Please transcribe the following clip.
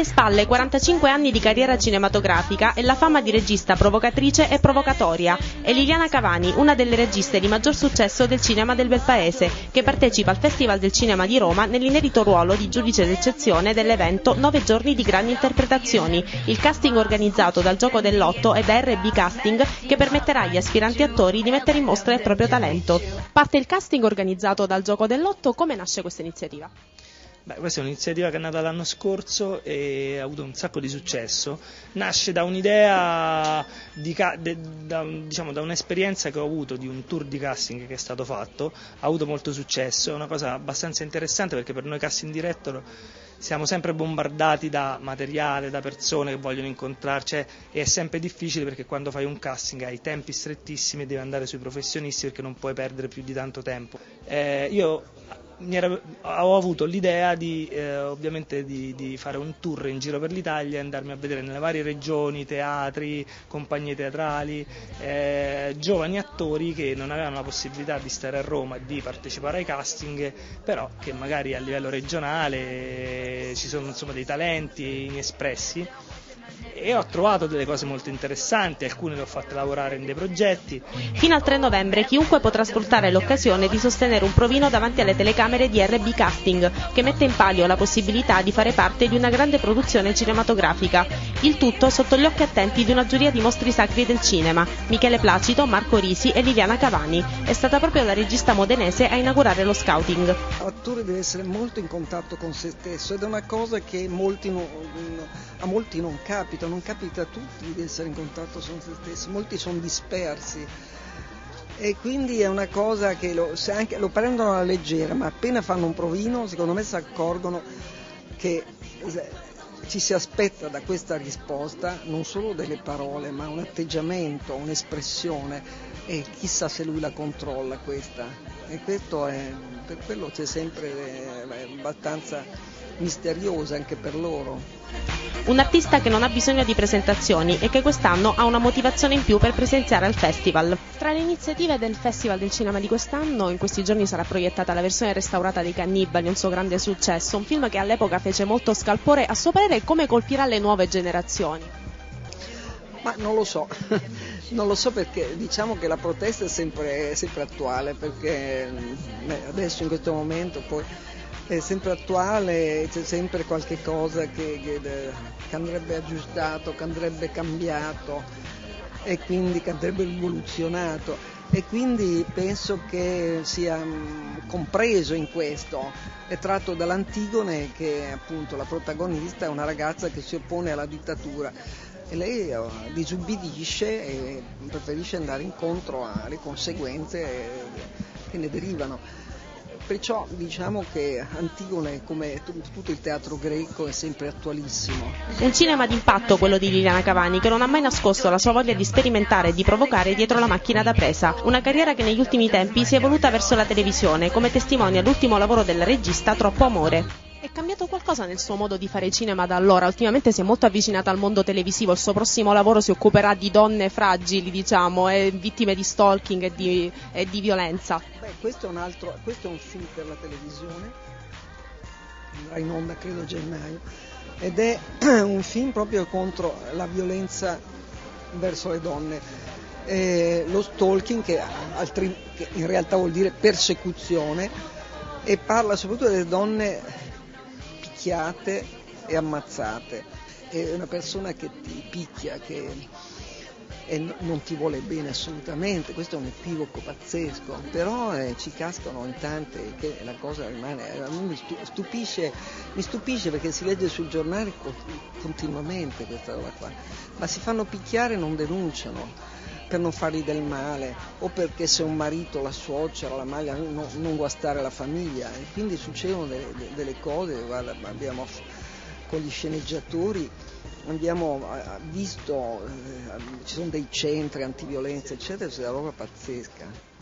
spalle 45 anni di carriera cinematografica e la fama di regista provocatrice e provocatoria. È Liliana Cavani, una delle registe di maggior successo del cinema del Belpaese, che partecipa al Festival del Cinema di Roma nell'inedito ruolo di giudice d'eccezione dell'evento 9 giorni di grandi interpretazioni, il casting organizzato dal Gioco del Lotto e da RB Casting, che permetterà agli aspiranti attori di mettere in mostra il proprio talento. Parte il casting organizzato dal Gioco del Lotto. Come nasce questa iniziativa? Questa è un'iniziativa che è nata l'anno scorso e ha avuto un sacco di successo. Nasce da un'idea, da un'esperienza che ho avuto di un tour di casting che è stato fatto, ha avuto molto successo, è una cosa abbastanza interessante perché per noi casting director siamo sempre bombardati da materiale, da persone che vogliono incontrarci e è sempre difficile perché quando fai un casting hai tempi strettissimi e devi andare sui professionisti perché non puoi perdere più di tanto tempo. Ho avuto l'idea ovviamente di fare un tour in giro per l'Italia e andarmi a vedere nelle varie regioni, teatri, compagnie teatrali, giovani attori che non avevano la possibilità di stare a Roma e di partecipare ai casting, però che magari a livello regionale ci sono dei talenti inespressi. E ho trovato delle cose molto interessanti, alcune le ho fatte lavorare in dei progetti. Fino al 3 novembre chiunque potrà sfruttare l'occasione di sostenere un provino davanti alle telecamere di RB Casting, che mette in palio la possibilità di fare parte di una grande produzione cinematografica. Il tutto sotto gli occhi attenti di una giuria di mostri sacri del cinema, Michele Placido, Marco Risi e Liliana Cavani. È stata proprio la regista modenese a inaugurare lo scouting. L'attore deve essere molto in contatto con se stesso ed è una cosa che a molti non capita a tutti di essere in contatto con se stessi, molti sono dispersi e quindi è una cosa che lo prendono alla leggera, ma appena fanno un provino secondo me si accorgono che ci si aspetta da questa risposta non solo delle parole ma un atteggiamento, un'espressione e chissà se lui la controlla questa, e questo è, per quello c'è sempre abbastanza misteriosa anche per loro. Un artista che non ha bisogno di presentazioni e che quest'anno ha una motivazione in più per presenziare al festival. Tra le iniziative del Festival del Cinema di quest'anno, in questi giorni sarà proiettata la versione restaurata dei Cannibali, un suo grande successo, un film che all'epoca fece molto scalpore. A suo parere come colpirà le nuove generazioni? Ma non lo so, non lo so perché diciamo che la protesta è sempre attuale, perché adesso in questo momento poi è sempre attuale, c'è sempre qualche cosa che andrebbe aggiustato, che andrebbe cambiato e quindi che andrebbe rivoluzionato e quindi penso che sia compreso in questo. È tratto dall'Antigone che appunto la protagonista è una ragazza che si oppone alla dittatura e lei disubbidisce e preferisce andare incontro alle conseguenze che ne derivano. Perciò diciamo che Antigone, come tutto il teatro greco, è sempre attualissimo. Un cinema d'impatto quello di Liliana Cavani, che non ha mai nascosto la sua voglia di sperimentare e di provocare dietro la macchina da presa. Una carriera che negli ultimi tempi si è evoluta verso la televisione, come testimonia l'ultimo lavoro della regista Troppo Amore. È cambiato qualcosa nel suo modo di fare cinema da allora? Ultimamente si è molto avvicinata al mondo televisivo, il suo prossimo lavoro si occuperà di donne fragili, diciamo, e vittime di stalking e di violenza. Questo è un film per la televisione, andrà in onda credo a gennaio, ed è un film proprio contro la violenza verso le donne. Lo stalking che in realtà vuol dire persecuzione e parla soprattutto delle donne picchiate e ammazzate. È una persona che ti picchia e non ti vuole bene assolutamente, questo è un equivoco pazzesco, però ci cascano in tante che la cosa rimane, mi stupisce perché si legge sul giornale continuamente questa roba qua, ma si fanno picchiare e non denunciano per non fargli del male o perché se un marito, la suocera, la maglia non guastare la famiglia, e quindi succedono delle cose. Guarda, con gli sceneggiatori abbiamo visto, ci sono dei centri antiviolenza eccetera, c'è una roba pazzesca.